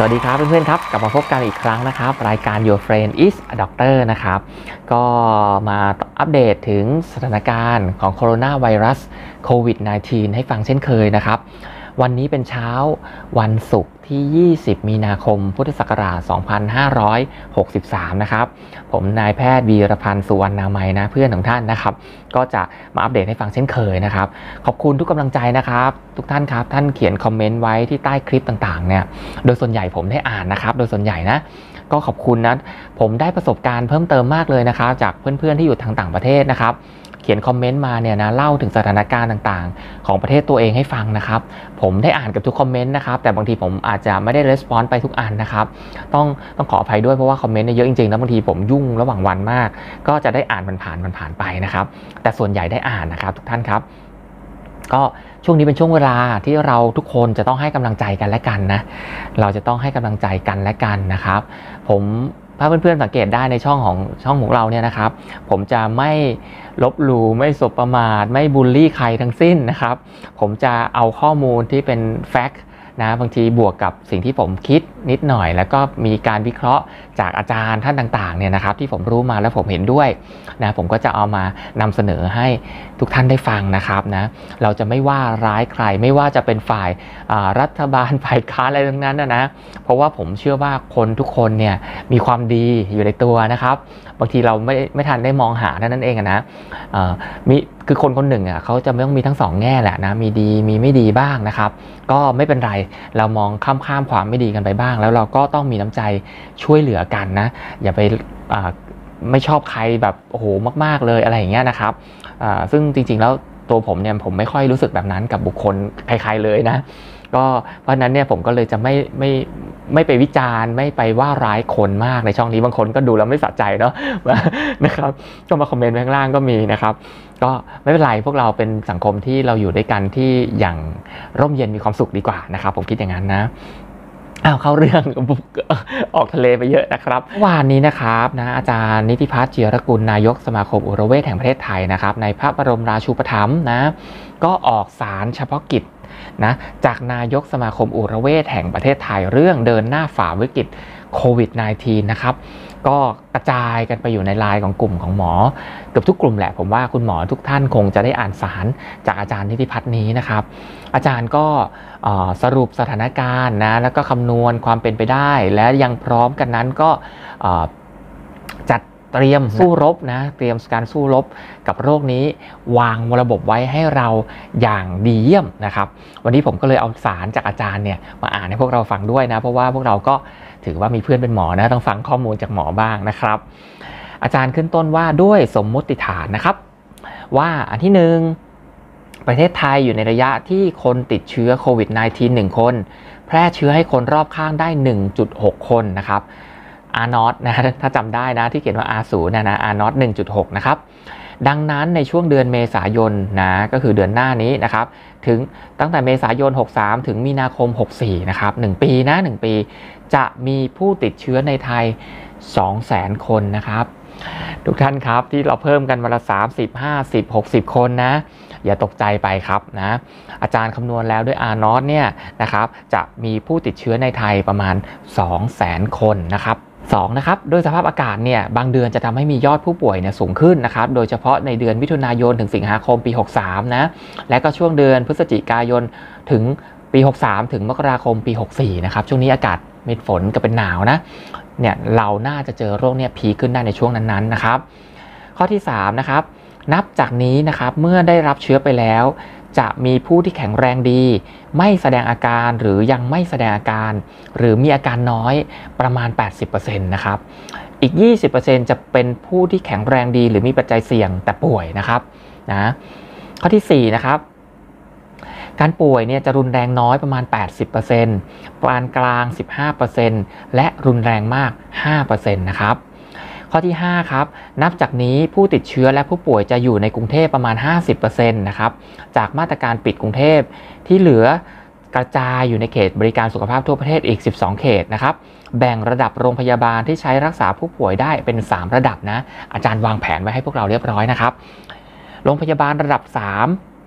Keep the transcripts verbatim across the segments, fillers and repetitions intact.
สวัสดีครับเพื่อนๆครับกลับมาพบกันอีกครั้งนะครับรายการ Your Friend is a Doctor นะครับก็มาอัปเดตถึงสถานการณ์ของโคโรนาไวรัสโควิด สิบเก้า ให้ฟังเช่นเคยนะครับวันนี้เป็นเช้าวันศุกร์ที่ยี่สิบมีนาคมพุทธศักราชสองพันห้าร้อยหกสิบสามนะครับผมนายแพทย์วีรพันธ์สุวรรณามัยนะเพื่อนของท่านนะครับก็จะมาอัปเดตให้ฟังเช่นเคยนะครับขอบคุณทุกกำลังใจนะครับทุกท่านครับท่านเขียนคอมเมนต์ไว้ที่ใต้คลิปต่างๆเนี่ยโดยส่วนใหญ่ผมได้อ่านนะครับโดยส่วนใหญ่นะก็ขอบคุณนะผมได้ประสบการณ์เพิ่มเติมมากเลยนะครับจากเพื่อนๆที่อยู่ทางต่างประเทศนะครับเขียนคอมเมนต์มาเนี่ยนะเล่าถึงสถานการณ์ต่างๆของประเทศตัวเองให้ฟังนะครับผมได้อ่านกับทุกคอมเมนต์นะครับแต่บางทีผมอาจจะไม่ได้รีสปอนส์ไปทุกอันนะครับต้องต้องขออภัยด้วยเพราะว่าคอมเมนต์เนี่ยเยอะจริงๆแล้วบางทีผมยุ่งระหว่างวันมากก็จะได้อ่านมันผ่านมันผ่านไปนะครับแต่ส่วนใหญ่ได้อ่านนะครับทุกท่านครับก็ช่วงนี้เป็นช่วงเวลาที่เราทุกคนจะต้องให้กำลังใจกันและกันนะเราจะต้องให้กำลังใจกันและกันนะครับผมถ้าเพื่อนๆสังเกตได้ในช่องของช่องของเราเนี่ยนะครับผมจะไม่ลบหลู่ไม่สบประมาทไม่บูลลี่ใครทั้งสิ้นนะครับผมจะเอาข้อมูลที่เป็นแฟกต์นะบางทีบวกกับสิ่งที่ผมคิดนิดหน่อยแล้วก็มีการวิเคราะห์จากอาจารย์ท่านต่างๆเนี่ยนะครับที่ผมรู้มาแล้วผมเห็นด้วยนะผมก็จะเอามานำเสนอให้ทุกท่านได้ฟังนะครับนะเราจะไม่ว่าร้ายใครไม่ว่าจะเป็นฝ่ายรัฐบาลฝ่ายค้านอะไรทั้งนั้นนะนะเพราะว่าผมเชื่อว่าคนทุกคนเนี่ยมีความดีอยู่ในตัวนะครับบางทีเราไม่ไม่ทันได้มองหานั่นเองนะมีคือคนคนหนึ่งอ่ะเขาจะไม่ต้องมีทั้งสองแง่แหละนะมีดีมีไม่ดีบ้างนะครับก็ไม่เป็นไรเรามองข้ามข้ามความไม่ดีกันไปบ้างแล้วเราก็ต้องมีน้ำใจช่วยเหลือกันนะอย่าไปไม่ชอบใครแบบโอ้โหมากๆเลยอะไรอย่างเงี้ยนะครับซึ่งจริงๆแล้วตัวผมเนี่ยผมไม่ค่อยรู้สึกแบบนั้นกับบุคคลใครๆเลยนะก็เพราะนั้นเนี่ยผมก็เลยจะไม่ไม่ไม่ไปวิจารณ์ไม่ไปว่าร้ายคนมากในช่องนี้บางคนก็ดูแล้วไม่สะใจเนาะนะครับก็มาคอมเมนต์ข้างล่างก็มีนะครับก็ไม่เป็นไรพวกเราเป็นสังคมที่เราอยู่ด้วยกันที่อย่างร่มเย็นมีความสุขดีกว่านะครับผมคิดอย่างนั้นนะอ้าวเข้าเรื่องออกทะเลไปเยอะนะครับวันนี้นะครับนะอาจารย์นิติพัฒน์เจียรกุลนายกสมาคมอุรเวชแห่งประเทศไทยนะครับในพระบรมราชูปถัมภ์นะก็ออกสารเฉพาะกิจนะจากนายกสมาคมอุรเวชแห่งประเทศไทยเรื่องเดินหน้าฝ่าวิกฤตโควิด สิบเก้า นะครับก็กระจายกันไปอยู่ในไลน์ของกลุ่มของหมอเกือบทุกกลุ่มแหละผมว่าคุณหมอทุกท่านคงจะได้อ่านสารจากอาจารย์นิติพัฒน์นี้นะครับอาจารย์ก็สรุปสถานการณ์นะแล้วก็คำนวณความเป็นไปได้และยังพร้อมกันนั้นก็จัดเตรียมสู้รบนะเตรียมการสู้รบกับโรคนี้วางระบบไว้ให้เราอย่างดีเยี่ยมนะครับวันนี้ผมก็เลยเอาสารจากอาจารย์เนี่ยมาอ่านให้พวกเราฟังด้วยนะเพราะว่าพวกเราก็ถือว่ามีเพื่อนเป็นหมอนะต้องฟังข้อมูลจากหมอบ้างนะครับอาจารย์ขึ้นต้นว่าด้วยสมมติฐานนะครับว่าอันที่หนึ่งประเทศไทยอยู่ในระยะที่คนติดเชื้อโควิด สิบเก้า หนึ่งคนแพร่เชื้อให้คนรอบข้างได้ หนึ่งจุดหก คนนะครับR ศูนย์นะถ้าจำได้นะที่เขียนว่า R ศูนย์ นะนะ R ศูนย์ หนึ่งจุดหก นะครับดังนั้นในช่วงเดือนเมษายนนะก็คือเดือนหน้านี้นะครับถึงตั้งแต่เมษายนหกสิบสามถึงมีนาคมหกสิบสี่นะครับหนึ่งปีนะหนึ่งปีจะมีผู้ติดเชื้อในไทย สองแสน คนนะครับทุกท่านครับที่เราเพิ่มกันมาละสามสิบ ห้าสิบ หกสิบคนนะอย่าตกใจไปครับนะอาจารย์คำนวณแล้วด้วย R ศูนย์ เนี่ยนะครับจะมีผู้ติดเชื้อในไทยประมาณ สองแสน คนนะครับสองนะครับโดยสภาพอากาศเนี่ยบางเดือนจะทำให้มียอดผู้ป่วยเนี่ยสูงขึ้นนะครับโดยเฉพาะในเดือนมิถุนายนถึงสิงหาคมปีหกสิบสามนะและก็ช่วงเดือนพฤศจิกายนถึงปีหกสิบสามถึงมกราคมปีหกสิบสี่นะครับช่วงนี้อากาศมีฝนกับเป็นหนาวนะเนี่ยเราน่าจะเจอโรคเนี่ยพีขึ้นได้ในช่วงนั้นๆนะครับข้อที่สามนะครับนับจากนี้นะครับเมื่อได้รับเชื้อไปแล้วจะมีผู้ที่แข็งแรงดีไม่แสดงอาการหรือยังไม่แสดงอาการหรือมีอาการน้อยประมาณ แปดสิบเปอร์เซ็นต์ นะครับอีก ยี่สิบเปอร์เซ็นต์ จะเป็นผู้ที่แข็งแรงดีหรือมีปัจจัยเสี่ยงแต่ป่วยนะครับนะข้อที่สี่นะครับการป่วยเนี่ยจะรุนแรงน้อยประมาณ แปดสิบเปอร์เซ็นต์ ปานกลาง สิบห้าเปอร์เซ็นต์ และรุนแรงมาก ห้าเปอร์เซ็นต์ นะครับข้อที่ห้าครับนับจากนี้ผู้ติดเชื้อและผู้ป่วยจะอยู่ในกรุงเทพประมาณ ห้าสิบเปอร์เซ็นต์ นะครับจากมาตรการปิดกรุงเทพที่เหลือกระจายอยู่ในเขตบริการสุขภาพทั่วประเทศอีกสิบสองเขตนะครับแบ่งระดับโรงพยาบาลที่ใช้รักษาผู้ป่วยได้เป็นสามระดับนะอาจารย์วางแผนไว้ให้พวกเราเรียบร้อยนะครับโรงพยาบาลระดับสาม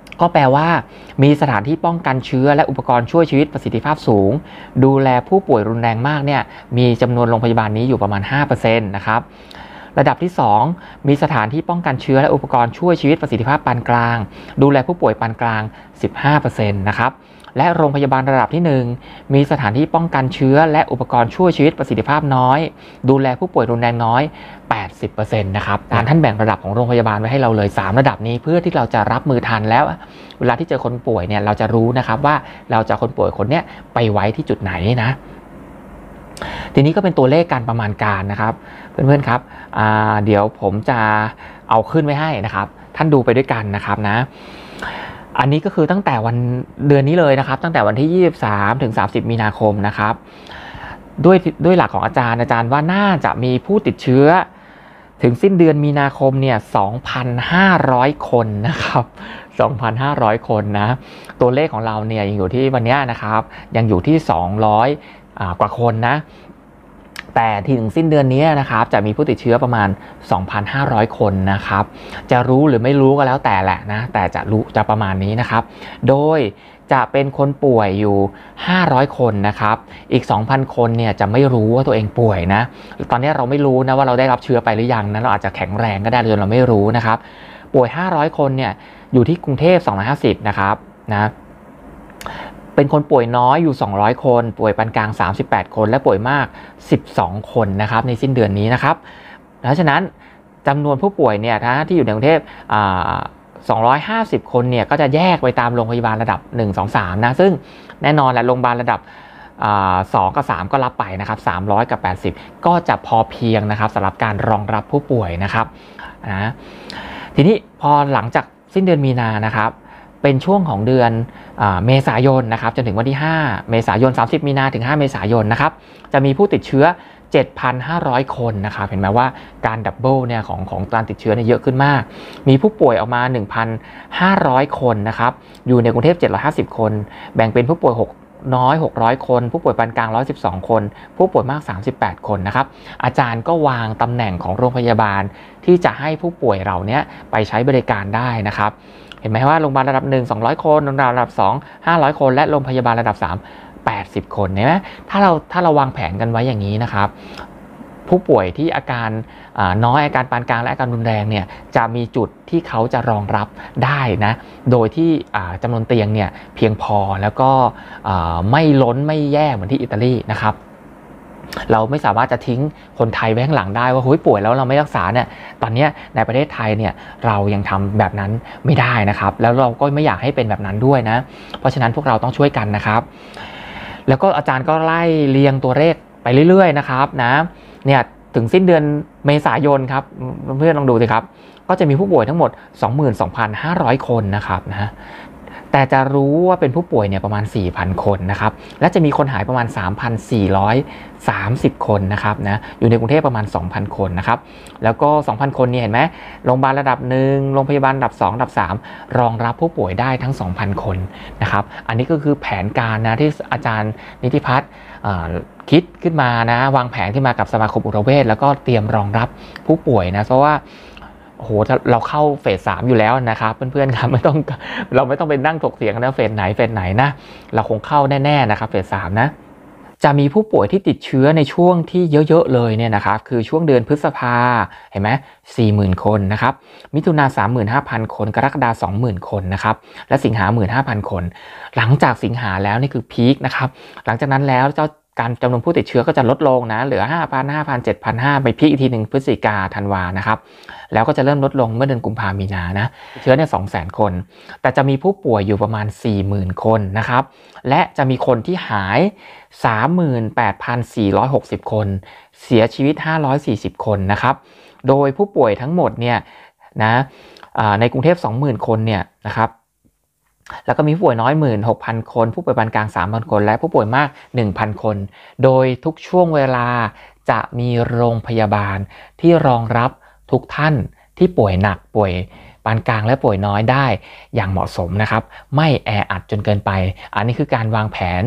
ก็แปลว่ามีสถานที่ป้องกันเชื้อและอุปกรณ์ช่วยชีวิตประสิทธิภาพสูงดูแลผู้ป่วยรุนแรงมากเนี่ยมีจำนวนโรงพยาบาลนี้อยู่ประมาณ ห้าเปอร์เซ็นต์ นะครับระดับที่สองมีสถานที่ป้องกันเชื้อและอุปกรณ์ช่วยชีวิตประสิทธิภาพปานกลางดูแลผู้ป่วยปานกลาง สิบห้าเปอร์เซ็นต์ นะครับและโรงพยาบาลระดับที่หนึ่งมีสถานที่ป้องกันเชื้อและอุปกรณ์ช่วยชีวิตประสิทธิภาพน้อยดูแลผู้ป่วยรุนแรงน้อย แปดสิบเปอร์เซ็นต์ นะครับท่านแบ่งระดับของโรงพยาบาลไว้ให้เราเลยสามระดับนี้เพื่อที่เราจะรับมือทันแล้วเวลาที่เจอคนป่วยเนี่ยเราจะรู้นะครับว่าเราจะคนป่วยคนเนี้ยไปไว้ที่จุดไหนนะทีนี้ก็เป็นตัวเลขการประมาณการนะครับเพื่อนๆครับเดี๋ยวผมจะเอาขึ้นไว้ให้นะครับท่านดูไปด้วยกันนะครับนะอันนี้ก็คือตั้งแต่วันเดือนนี้เลยนะครับตั้งแต่วันที่ยี่สิบสามถึงสามสิบมีนาคมนะครับด้วยด้วยหลักของอาจารย์อาจารย์ว่าน่าจะมีผู้ติดเชื้อถึงสิ้นเดือนมีนาคมเนี่ย สองพันห้าร้อย คนนะครับ สองพันห้าร้อย คนนะตัวเลขของเราเนี่ยยังอยู่ที่วันนี้นะครับยังอยู่ที่สองร้อยอ่ากว่าคนนะแต่ถึงสิ้นเดือนนี้นะครับจะมีผู้ติดเชื้อประมาณ สองพันห้าร้อย คนนะครับจะรู้หรือไม่รู้ก็แล้วแต่แหละนะแต่จะรู้จะประมาณนี้นะครับโดยจะเป็นคนป่วยอยู่ห้าร้อยคนนะครับอีก สองพัน คนเนี่ยจะไม่รู้ว่าตัวเองป่วยนะตอนนี้เราไม่รู้นะว่าเราได้รับเชื้อไปหรือยังนะเราอาจจะแข็งแรงก็ได้จนเราไม่รู้นะครับป่วยห้าร้อยคนเนี่ยอยู่ที่กรุงเทพสองร้อยห้าสิบนะครับนะเป็นคนป่วยน้อยอยู่สองร้อยคนป่วยปานกลางสามสิบแปดคนและป่วยมากสิบสองคนนะครับในสิ้นเดือนนี้นะครับเพราะฉะนั้นจำนวนผู้ป่วยเนี่ยนะที่อยู่ในกรุงเทพสองร้อยห้าสิบคนเนี่ยก็จะแยกไปตามโรงพยาบาลระดับหนึ่ง สอง สามนะซึ่งแน่นอนแหละโรงพยาบาลระดับสองกับสามก็รับไปนะครับสามร้อยกับแปดสิบก็จะพอเพียงนะครับสำหรับการรองรับผู้ป่วยนะครับนะทีนี้พอหลังจากสิ้นเดือนมีนานะครับเป็นช่วงของเดือนเมษายนนะครับจนถึงวันที่ห้าเมษายนสามสิบมีนาถึงห้าเมษายนนะครับจะมีผู้ติดเชื้อ เจ็ดพันห้าร้อย คนนะครับเห็นไหมว่าการดับเบิลเนี่ยของของการติดเชื้อเนี่ยเยอะขึ้นมากมีผู้ป่วยออกมา หนึ่งพันห้าร้อย คนนะครับอยู่ในกรุงเทพเจ็ดร้อยห้าสิบคนแบ่งเป็นผู้ป่วยหกน้อยหกร้อยคนผู้ป่วยปานกลางหนึ่งร้อยสิบสองคนผู้ป่วยมากสามสิบแปดคนนะครับอาจารย์ก็วางตำแหน่งของโรงพยาบาลที่จะให้ผู้ป่วยเหล่านี้ไปใช้บริการได้นะครับเห็นไหมว่าโรงพยาบาลระดับหนึ่ง สองร้อยคนโรงพยาบาลระดับสอง ห้าร้อยคนและโรงพยาบาลระดับสามแปดสิบคนเห็นไหมถ้าเราถ้าเราวางแผนกันไว้อย่างนี้นะครับผู้ป่วยที่อาการน้อยอาการปานกลางและอาการรุนแรงเนี่ยจะมีจุดที่เขาจะรองรับได้นะโดยที่จำนวนเตียงเนี่ยเพียงพอแล้วก็ไม่ล้นไม่แย่เหมือนที่อิตาลีนะครับเราไม่สามารถจะทิ้งคนไทยไว้ข้างหลังได้ว่าเฮ้ยป่วยแล้วเราไม่รักษาเนี่ยตอนนี้ในประเทศไทยเนี่ยเรายังทำแบบนั้นไม่ได้นะครับแล้วเราก็ไม่อยากให้เป็นแบบนั้นด้วยนะเพราะฉะนั้นพวกเราต้องช่วยกันนะครับแล้วก็อาจารย์ก็ไล่เรียงตัวเลขไปเรื่อยๆนะครับนะเนี่ยถึงสิ้นเดือนเมษายนครับเพื่อนลองดูสิครับก็จะมีผู้ป่วยทั้งหมด สองหมื่นสองพันห้าร้อย คนนะครับนะแต่จะรู้ว่าเป็นผู้ป่วยเนี่ยประมาณ สี่พัน คนนะครับและจะมีคนหายประมาณ สามพันสี่ร้อยสามสิบ คนนะครับนะอยู่ในกรุงเทพประมาณ สองพัน คนนะครับแล้วก็ สองพัน คนนี่เห็นไหมโรงพยาบาลระดับหนึ่งโรงพยาบาลระดับสองระดับสามรองรับผู้ป่วยได้ทั้ง สองพัน คนนะครับอันนี้ก็คือแผนการนะที่อาจารย์นิติพัฒน์คิดขึ้นมานะวางแผนขึ้นมากับสมาคมอุตเวชแล้วก็เตรียมรองรับผู้ป่วยนะเพราะว่าโอ้โหเราเข้าเฟสสามอยู่แล้วนะครับเพื่อนๆครับไม่ต้องเราไม่ต้องไปนั่งถกเถียงกันนะเฟสไหนเฟสไหนนะเราคงเข้าแน่ๆนะครับเฟสสามนะจะมีผู้ป่วยที่ติดเชื้อในช่วงที่เยอะๆเลยเนี่ยนะครับคือช่วงเดือนพฤษภาเห็นไหม สี่หมื่น คนนะครับมิถุนา สามหมื่นห้าพัน คนกรกฎาคม สองหมื่น คนนะครับและสิงหา หนึ่งหมื่นห้าพัน คนหลังจากสิงหาแล้วนี่คือพีคนะครับหลังจากนั้นแล้วเจ้าการจำนวนผู้ติดเชื้อก็จะลดลงนะเหลือ ห้าพัน ห้าพัน เจ็ดพันห้าร้อย ไปพีคอีกทีหนึ่งพฤศจิกาธันวานะครับแล้วก็จะเริ่มลดลงเมื่อเดือนกุมภาพันธ์มีนานะเชื้อเนี่ย สองแสน คนแต่จะมีผู้ป่วยอยู่ประมาณ สี่หมื่น คนนะครับและจะมีคนที่หาย สามหมื่นแปดพันสี่ร้อยหกสิบ คนเสียชีวิตห้าร้อยสี่สิบคนนะครับโดยผู้ป่วยทั้งหมดเนี่ยนะในกรุงเทพ สองหมื่น คนเนี่ยนะครับแล้วก็มีผู้ป่วยน้อย หนึ่งหมื่นหกพัน คนผู้ป่วยปานกลาง สามพัน คนและผู้ป่วยมาก หนึ่งพัน คนโดยทุกช่วงเวลาจะมีโรงพยาบาลที่รองรับทุกท่านที่ป่วยหนักป่วยปานกลางและป่วยน้อยได้อย่างเหมาะสมนะครับไม่แออัดจนเกินไปอันนี้คือการวางแผน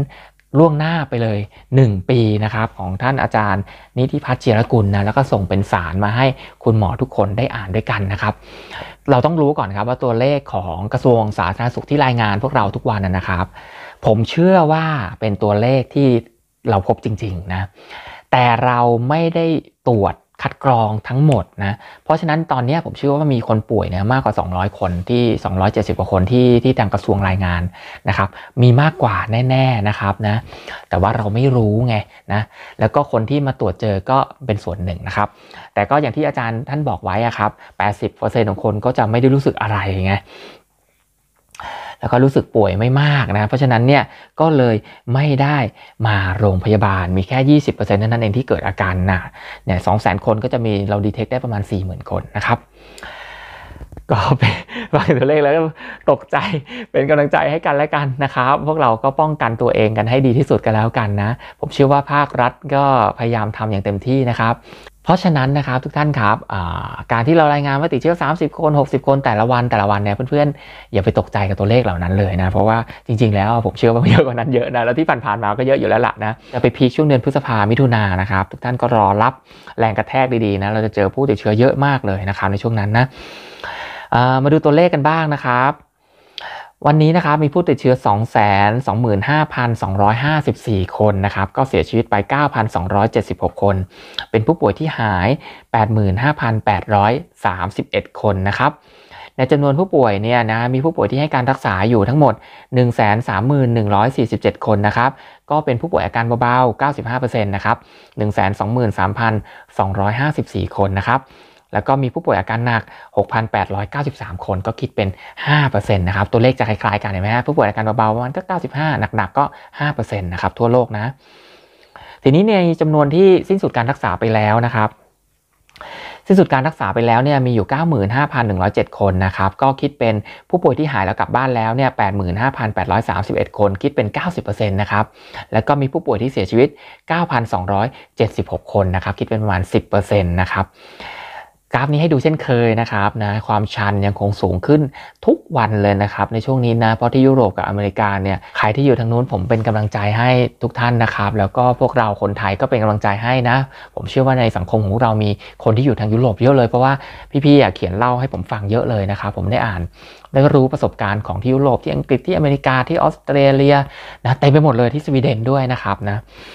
ล่วงหน้าไปเลยหนึ่งปีนะครับของท่านอาจารย์นิธิพัฒน์ จิรกุลนะแล้วก็ส่งเป็นสารมาให้คุณหมอทุกคนได้อ่านด้วยกันนะครับเราต้องรู้ก่อนครับว่าตัวเลขของกระทรวงสาธารณสุขที่รายงานพวกเราทุกวันนะครับผมเชื่อว่าเป็นตัวเลขที่เราพบจริงๆนะแต่เราไม่ได้ตรวจคัดกรองทั้งหมดนะเพราะฉะนั้นตอนนี้ผมเชื่อว่ามีคนป่วยเนี่ยมากกว่าสองร้อยคนที่สองร้อยเจ็ดสิบกว่าคนที่ที่ทางกระทรวงรายงานนะครับมีมากกว่าแน่ๆนะครับนะแต่ว่าเราไม่รู้ไงนะแล้วก็คนที่มาตรวจเจอก็เป็นส่วนหนึ่งนะครับแต่ก็อย่างที่อาจารย์ท่านบอกไว้อะครับ แปดสิบเปอร์เซ็นต์ ของคนก็จะไม่ได้รู้สึกอะไรไงแล้วก็รู้สึกป่วยไม่มากนะเพราะฉะนั้นเนี่ยก็เลยไม่ได้มาโรงพยาบาลมีแค่ ยี่สิบเปอร์เซ็นต์ นั้นเองที่เกิดอาการหนักเนี่ย สองแสน คนก็จะมีเราดีเทคได้ประมาณ สี่หมื่น คนนะครับก็เป็นฟังตัวเลขแล้วก็ตกใจเป็นกำลังใจให้กันและกันนะครับพวกเราก็ป้องกันตัวเองกันให้ดีที่สุดกันแล้วกันนะผมเชื่อว่าภาครัฐก็พยายามทำอย่างเต็มที่นะครับเพราะฉะนั้นนะครับทุกท่านครับการที่เรารายงานว่าติดเชื้อสามสิบคนหกสิบคนแต่ละวันแต่ละวันเนี่ยเพื่อนๆอย่าไปตกใจกับตัวเลขเหล่านั้นเลยนะเพราะว่าจริงๆแล้วผมเชื่อว่าเยอะกว่านั้นเยอะนะแล้วที่ผ่านๆมาก็เยอะอยู่แล้วล่ะนะจะไปพีคช่วงเดือนพฤษภามิถุนายนนะครับทุกท่านก็รอรับแรงกระแทกดีๆนะเราจะเจอผู้ติดเชื้อเยอะมากเลยนะครับในช่วงนั้นนะมาดูตัวเลขกันบ้างนะครับวันนี้นะครับมีผู้ติดเชื้อ สองแสนสองหมื่นห้าพันสองร้อยห้าสิบสี่ คนนะครับก็เสียชีวิตไป เก้าพันสองร้อยเจ็ดสิบหก คนเป็นผู้ป่วยที่หาย แปดหมื่นห้าพันแปดร้อยสามสิบเอ็ด คนนะครับในจำนวนผู้ป่วยเนี่ยนะมีผู้ป่วยที่ให้การรักษาอยู่ทั้งหมด หนึ่งแสนสามหมื่นหนึ่งร้อยสี่สิบเจ็ด คนนะครับก็เป็นผู้ป่วยอาการเบาๆ เก้าสิบห้าเปอร์เซ็นต์ นะครับ หนึ่งแสนสองหมื่นสามพันสองร้อยห้าสิบสี่ คนนะครับแล้วก็มีผู้ป่วยอาการหนัก หกพันแปดร้อยเก้าสิบสาม คนก็คิดเป็น ห้าเปอร์เซ็นต์ นะครับตัวเลขจะคล้ายๆกันเห็นไหมฮะผู้ป่วยอาการเบาๆประมาณก็เก้าสิบห้าหนักๆก็ ห้าเปอร์เซ็นต์ นะครับทั่วโลกนะทีนี้ในจำนวนที่สิ้นสุดการรักษาไปแล้วนะครับสิ้นสุดการรักษาไปแล้วเนี่ยมีอยู่ เก้าหมื่นห้าพันหนึ่งร้อยเจ็ด คนนะครับก็คิดเป็นผู้ป่วยที่หายแล้วกลับบ้านแล้วเนี่ย แปดหมื่นห้าพันแปดร้อยสามสิบเอ็ด คนคิดเป็น เก้าสิบเปอร์เซ็นต์ นะครับแล้วก็มีผู้ป่วยที่เสียชีวิต เก้าพันสองร้อยเจ็ดสิบหก คนนะครับคิดเป็นประมาณ สิบเปอร์เซ็นต์ นะครับกราฟนี้ให้ดูเช่นเคยนะครับนะความชันยังคงสูงขึ้นทุกวันเลยนะครับในช่วงนี้นะเพราะที่ยุโรปกับอเมริกาเนี่ยใครที่อยู่ทางนู้นผมเป็นกำลังใจให้ทุกท่านนะครับแล้วก็พวกเราคนไทยก็เป็นกำลังใจให้นะผมเชื่อว่าในสังคมของเรามีคนที่อยู่ทางยุโรปเยอะเลยเพราะว่าพี่ๆเขียนเล่าให้ผมฟังเยอะเลยนะครับผมได้อ่านได้รู้ประสบการณ์ของที่ยุโรปที่อังกฤษที่อเมริกาที่ออสเตรเลียนะเต็มไปหมดเลยที่สวีเดนด้วยนะครับนะ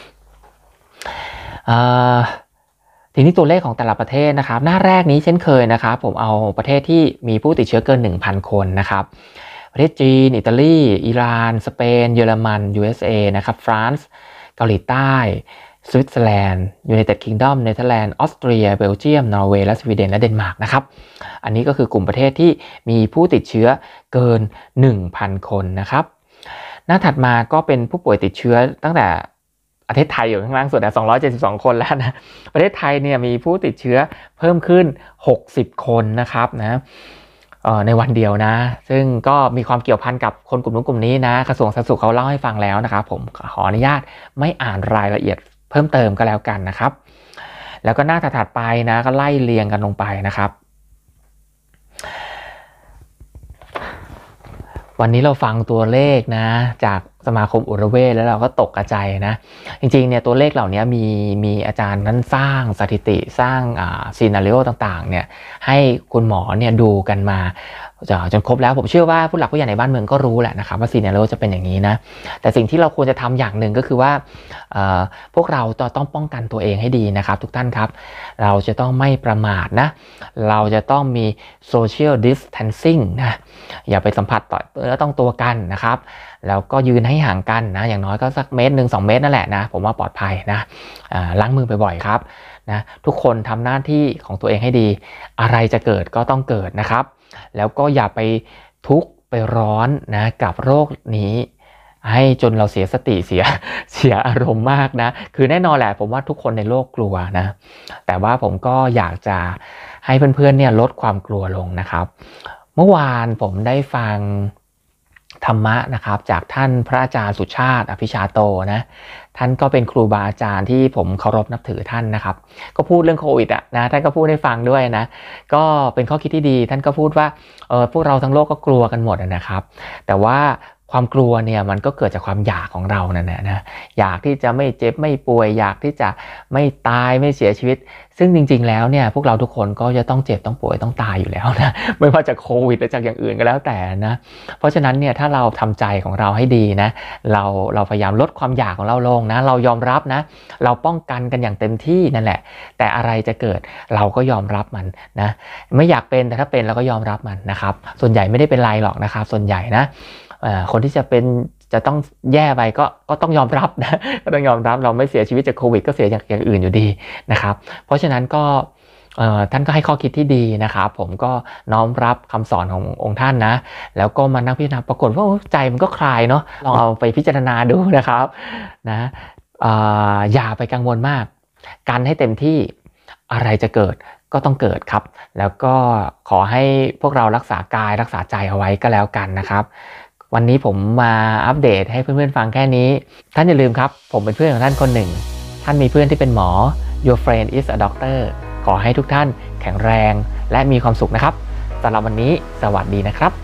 อ่าทีนี้ตัวเลขของแต่ละประเทศนะครับหน้าแรกนี้เช่นเคยนะครับผมเอาประเทศที่มีผู้ติดเชื้อเกิน หนึ่งพัน คนนะครับประเทศจีนอิตาลีอิหร่านสเปนเยอรมัน ยู เอส เอ นะครับฝรั่งเกาหลีใต้สวิตเซอร์แลนด์ยูไนเต็ดคิงดอมเนเธอร์แลนด์ออสเตรียเบลเยียมนอร์เวย์และสวีเดนและเดนมาร์กนะครับอันนี้ก็คือกลุ่มประเทศที่มีผู้ติดเชื้อเกิน หนึ่งพัน คนนะครับหน้าถัดมาก็เป็นผู้ป่วยติดเชื้อตั้งแต่ประเทศไทยอยู่ข้างล่างสุดนะสองร้อยเจ็ดสิบสองคนแล้วนะประเทศไทยเนี่ยมีผู้ติดเชื้อเพิ่มขึ้นหกสิบคนนะครับนะในวันเดียวนะซึ่งก็มีความเกี่ยวพันกับคนกลุ่มนู้นกลุ่มนี้นะกระทรวงสาธารณสุขเขาเล่าให้ฟังแล้วนะครับผมขออนุญาตไม่อ่านรายละเอียดเพิ่มเติมก็แล้วกันนะครับแล้วก็หน้าถัดไปนะก็ไล่เรียงกันลงไปนะครับวันนี้เราฟังตัวเลขนะจากสมาคมอุรเวชแล้วเราก็ตกกระจายนะจริงๆเนี่ยตัวเลขเหล่านี้มีมีอาจารย์นั้นสร้างสถิติสร้างอ่าซีนาริโอต่างๆเนี่ยให้คุณหมอเนี่ยดูกันมาจนครบแล้วผมเชื่อว่าผู้หลักผู้ใหญ่ในบ้านเมืองก็รู้แหละนะครับว่าซีนาริโอจะเป็นอย่างนี้นะแต่สิ่งที่เราควรจะทำอย่างหนึ่งก็คือว่าพวกเราต้องป้องกันตัวเองให้ดีนะครับทุกท่านครับเราจะต้องไม่ประมาทนะเราจะต้องมี social distancing นะอย่าไปสัมผัสต่อเนื้อต้องตัวกันนะครับแล้วก็ยืนให้ห่างกันนะอย่างน้อยก็สักเมตรหนึ่งสองเมตรนั่นแหละนะผมว่าปลอดภัยนะล้างมือบ่อยๆครับนะทุกคนทำหน้าที่ของตัวเองให้ดีอะไรจะเกิดก็ต้องเกิดนะครับแล้วก็อย่าไปทุกข์ไปร้อนนะกับโรคนี้ให้จนเราเสียสติเสียเสียอารมณ์มากนะคือแน่นอนแหละผมว่าทุกคนในโลกกลัวนะแต่ว่าผมก็อยากจะให้เพื่อนๆเนี่ยลดความกลัวลงนะครับเมื่อวานผมได้ฟังธรรมะนะครับจากท่านพระอาจารย์สุชาติอภิชาโตนะท่านก็เป็นครูบาอาจารย์ที่ผมเคารพนับถือท่านนะครับก็พูดเรื่องโควิดอ่ะนะท่านก็พูดให้ฟังด้วยนะก็เป็นข้อคิดที่ดีท่านก็พูดว่าเออพวกเราทั้งโลกก็กลัวกันหมดนะครับแต่ว่าคความกลัวเนี่ยมันก็เกิดจากความอยากของเรานั่นแหละนะอยากที่จะไม่เจ็บไม่ป่วยอยากที่จะไม่ตายไม่เสียชีวิตซึ่งจริงๆแล้วเนี่ยพวกเราทุกคนก็จะต้องเจ็บต้องป่วยต้องตายอยู่แล้วนะไม่ว่าจากโควิดหรือจากอย่างอื่นก็แล้วแต่นะเพราะฉะนั้นเนี่ยถ้าเราทำใจของเราให้ดีนะเราเราพยายามลดความอยากของเราลงนะเรายอมรับนะเราป้องกันกันอย่างเต็มที่นั่นแหละแต่อะไรจะเกิดเราก็ยอมรับมันนะไม่อยากเป็นแต่ถ้าเป็นเราก็ยอมรับมันนะครับส่วนใหญ่ไม่ได้เป็นไรหรอกนะครับส่วนใหญ่นะคนที่จะเป็นจะต้องแย่ไปก็ก็ต้องยอมรับนะก็ต้องยอมรับเราไม่เสียชีวิตจากโควิดก็เสียจากอย่างอื่นอยู่ดีนะครับเพราะฉะนั้นก็ท่านก็ให้ข้อคิดที่ดีนะครับผมก็น้อมรับคำสอนขององค์ท่านนะแล้วก็มานั่งพิจารณาปรากฏว่าใจมันก็คลายเนาะลองเอาไปพิจารณาดูนะครับนะอย่าไปกังวลมากกันให้เต็มที่อะไรจะเกิดก็ต้องเกิดครับแล้วก็ขอให้พวกเรารักษากายรักษาใจเอาไว้ก็แล้วกันนะครับวันนี้ผมมาอัปเดตให้เพื่อนๆฟังแค่นี้ท่านอย่าลืมครับผมเป็นเพื่อนของท่านคนหนึ่งท่านมีเพื่อนที่เป็นหมอ Your friend is a doctor ขอให้ทุกท่านแข็งแรงและมีความสุขนะครับสำหรับวันนี้สวัสดีนะครับ